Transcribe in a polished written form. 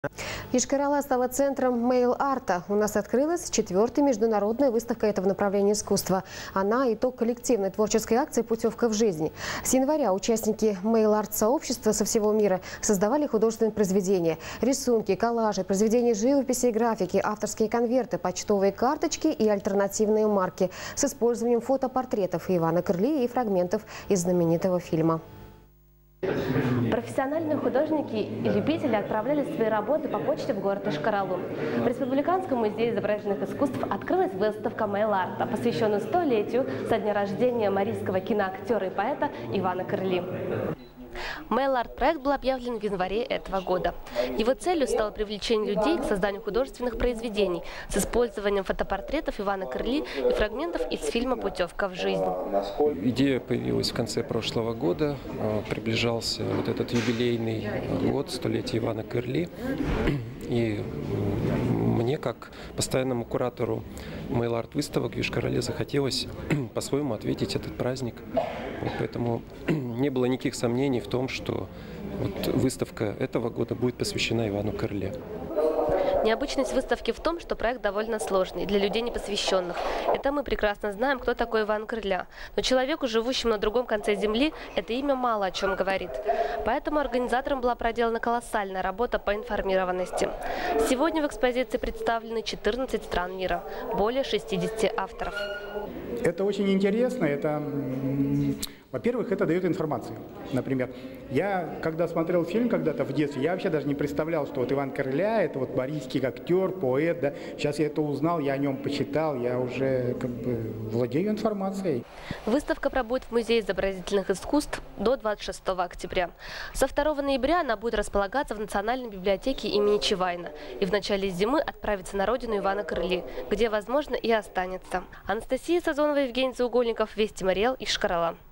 Йошкар-Ола стала центром мейл-арта. У нас открылась 4-я международная выставка этого направления искусства. Она – итог коллективной творческой акции «Путевка в жизнь». С января участники мейл-арт-сообщества со всего мира создавали художественные произведения. Рисунки, коллажи, произведения живописи и графики, авторские конверты, почтовые карточки и альтернативные марки с использованием фотопортретов Ивана Крли и фрагментов из знаменитого фильма. Профессиональные художники и любители отправляли свои работы по почте в город Йошкар-Олу. В Республиканском музее изобразительных искусств открылась выставка мейл-арта, посвященная 100-летию со дня рождения марийского киноактера и поэта Ивана Крли. Мейл-арт-проект был объявлен в январе этого года. Его целью стало привлечение людей к созданию художественных произведений с использованием фотопортретов Ивана Крли и фрагментов из фильма «Путевка в жизнь». Идея появилась в конце прошлого года. Приближался вот этот юбилейный год, 100-летие Ивана Крли. И мне, как постоянному куратору мейл-арт-выставок в Йошкар-Оле, захотелось по-своему ответить этот праздник. Вот поэтому не было никаких сомнений в том, что вот выставка этого года будет посвящена Ивану Крли. Необычность выставки в том, что проект довольно сложный для людей непосвященных. Это мы прекрасно знаем, кто такой Иван Крля. Но человеку, живущему на другом конце земли, это имя мало о чем говорит. Поэтому организаторам была проделана колоссальная работа по информированности. Сегодня в экспозиции представлены 14 стран мира, более 60 авторов. Это очень интересно. Во-первых, это дает информацию. Например, я, когда смотрел фильм когда-то в детстве, я вообще даже не представлял, что вот Иван Крля – это вот марийский актер, поэт. Да? Сейчас я это узнал, я о нем почитал, я уже владею информацией. Выставка пробудет в Музее изобразительных искусств до 26 октября. Со 2 ноября она будет располагаться в Национальной библиотеке имени Чевайна и в начале зимы отправится на родину Ивана Крли, где, возможно, и останется. Анастасия Сазонова, Евгений Заугольников, Вести Мариэл, Йошкар-Ола.